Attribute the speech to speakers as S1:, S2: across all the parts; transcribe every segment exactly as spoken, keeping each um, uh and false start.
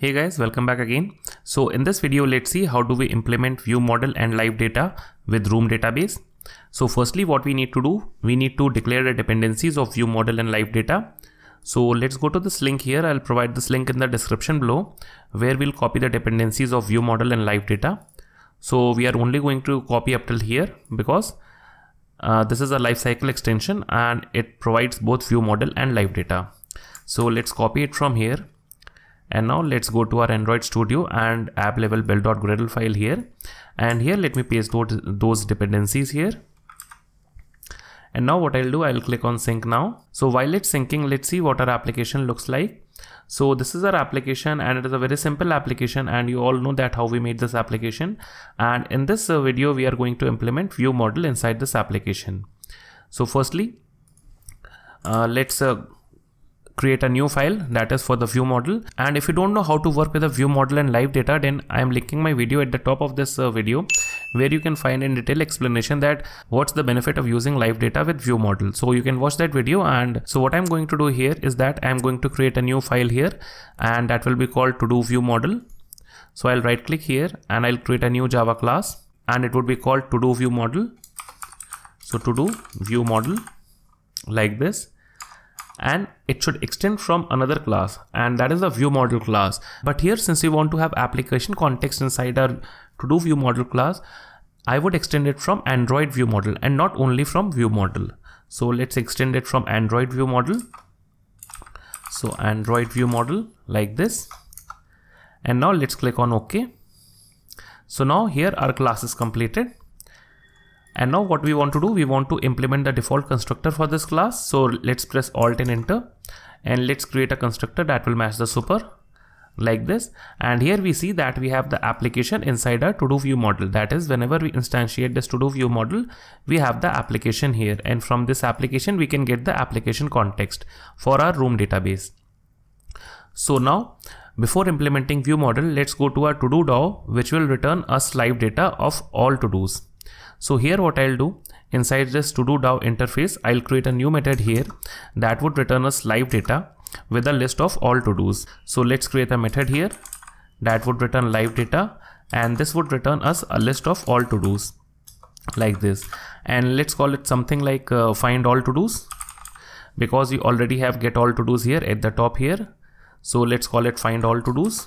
S1: Hey guys, welcome back again. So in this video, let's see how do we implement view model and live data with Room database. So firstly, what we need to do, we need to declare the dependencies of view model and live data. So let's go to this link here. I'll provide this link in the description below where we'll copy the dependencies of view model and live data. So we are only going to copy up till here because uh, this is a lifecycle extension and it provides both view model and live data. So let's copy it from here. And now let's go to our Android Studio and app level build.gradle file here. And here let me paste those, those dependencies here. And now what I'll do, I'll click on sync now. So while it's syncing, let's see what our application looks like. So this is our application and it is a very simple application, and you all know that how we made this application. And in this uh, video, we are going to implement view model inside this application. So firstly, uh, let's uh, create a new file that is for the view model. And if you don't know how to work with a view model and live data, then I am linking my video at the top of this uh, video where you can find in detail explanation that what's the benefit of using live data with view model. So you can watch that video. And so what I'm going to do here is that I'm going to create a new file here, and that will be called to do view model. So I'll right click here and I'll create a new Java class, and it would be called to do view model. So to do view model like this. And it should extend from another class, and that is the view model class. But here, since we want to have application context inside our to do view model class, I would extend it from Android view model and not only from view model. So let's extend it from Android view model. So Android view model like this. And now let's click on OK. So now here our class is completed. And now what we want to do, we want to implement the default constructor for this class. So let's press Alt and Enter, and let's create a constructor that will match the super like this. And here we see that we have the application inside our to do view model. That is, whenever we instantiate this to do view model, we have the application here. And from this application, we can get the application context for our Room database. So now, before implementing view model, let's go to our to do D A O, which will return us live data of all to dos. So here what I'll do, inside this to do D A O interface, I'll create a new method here that would return us live data with a list of all to dos. So let's create a method here that would return live data, and this would return us a list of all to dos like this. And let's call it something like uh, find all to dos, because we already have get all to dos here at the top here. So let's call it find all to dos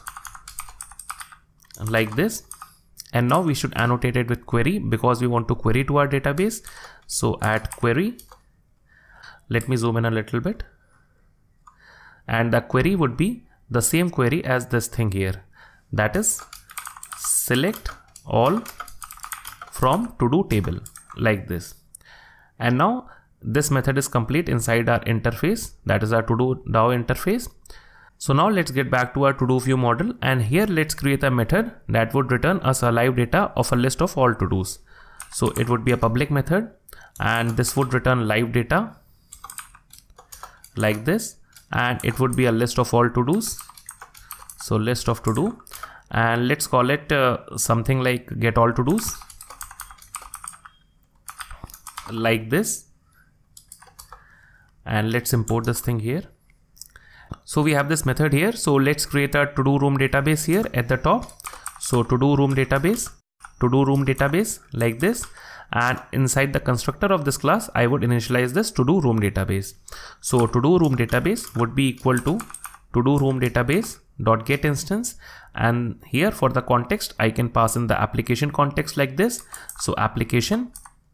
S1: like this. And now we should annotate it with query because we want to query to our database. So add query. Let me zoom in a little bit. And the query would be the same query as this thing here. That is select all from to do table like this. And now this method is complete inside our interface. That is our to do D A O interface. So now let's get back to our to do view model, and here let's create a method that would return us a live data of a list of all to dos. So it would be a public method, and this would return live data like this, and it would be a list of all to dos. So list of to do, and let's call it uh, something like get all to dos like this. And let's import this thing here. So we have this method here. So let's create a to do room database here at the top. So to do room database, to do room database like this. And inside the constructor of this class, I would initialize this to do room database. So to do room database would be equal to to do room database dot get instance. And here for the context, I can pass in the application context like this. So application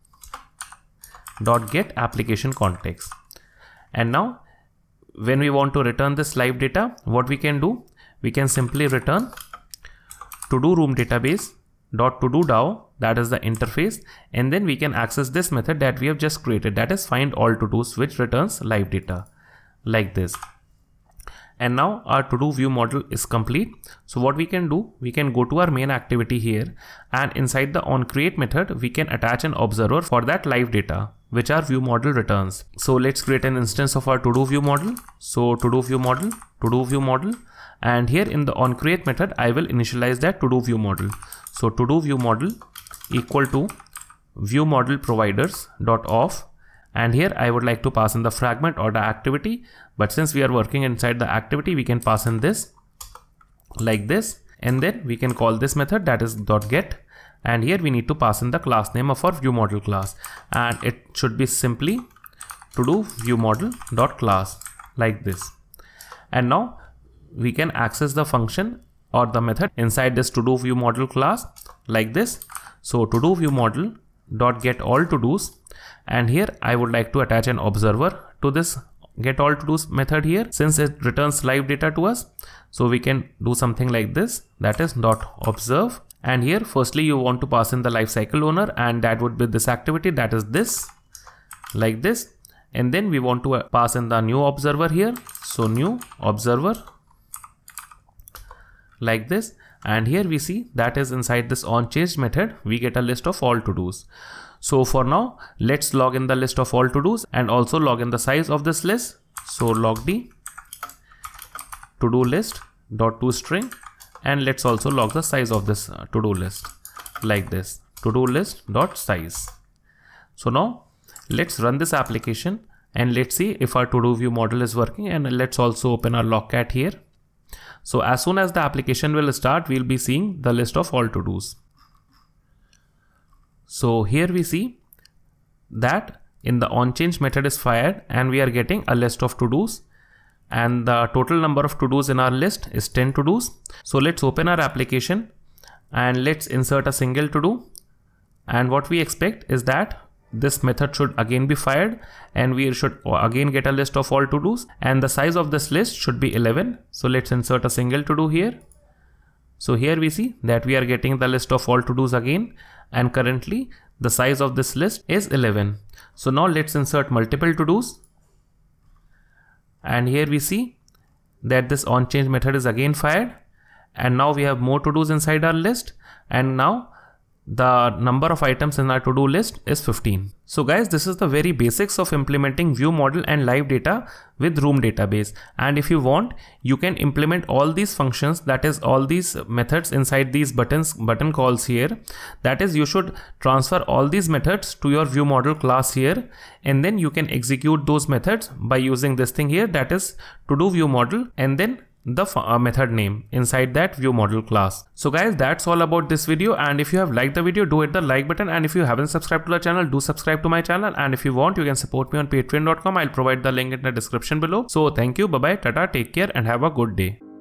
S1: dot get application context. And now when we want to return this live data, what we can do, we can simply return to do room database dot to do D A O, that is the interface, and then we can access this method that we have just created, that is find all to dos, which returns live data like this. And now our to do view model is complete. So what we can do, we can go to our main activity here, and inside the on create method, we can attach an observer for that live data which our view model returns. So let's create an instance of our to do view model. So to do view model, to do view model, and here in the on create method, I will initialize that to do view model. So to do view model equal to view model providers dot off, And here I would like to pass in the fragment or the activity, but since we are working inside the activity, we can pass in this like this, and then we can call this method, that is dot get, and here we need to pass in the class name of our view model class, and it should be simply to do view model dot class like this. And now we can access the function or the method inside this to do view model class like this. So to do view model dot get all to dos, and here I would like to attach an observer to this get all to dos method here, since it returns live data to us. So we can do something like this, that is dot observe, and here firstly you want to pass in the lifecycle owner, and that would be this activity, that is this like this, and then we want to pass in the new observer here, so new observer like this, and here we see that is inside this onChanged method we get a list of all to dos. So for now let's log in the list of all to dos and also log in the size of this list. So logd to do list dot toString, and let's also log the size of this uh, to do list like this, to do list dot size. So now let's run this application and let's see if our to do view model is working, and let's also open our logcat here. So as soon as the application will start, we'll be seeing the list of all to dos. So here we see that in the onChange method is fired and we are getting a list of to dos, and the total number of to dos in our list is ten to dos. So let's open our application and let's insert a single to do, and what we expect is that this method should again be fired and we should again get a list of all to dos, and the size of this list should be eleven. So let's insert a single to do here. So here we see that we are getting the list of all to dos again, and currently the size of this list is eleven. So now let's insert multiple to dos, and here we see that this onChange method is again fired, and now we have more to dos inside our list, and now the number of items in our to-do list is fifteen. So guys, this is the very basics of implementing view model and live data with Room database. And if you want, you can implement all these functions, that is all these methods inside these buttons, button calls here. That is, you should transfer all these methods to your view model class here, and then you can execute those methods by using this thing here, that is to do view model and then the uh, method name inside that view model class. So guys, that's all about this video, and if you have liked the video, do hit the like button, and if you haven't subscribed to the channel, do subscribe to my channel, and if you want, you can support me on patreon dot com. I'll provide the link in the description below. So thank you, bye bye, tata, take care and have a good day.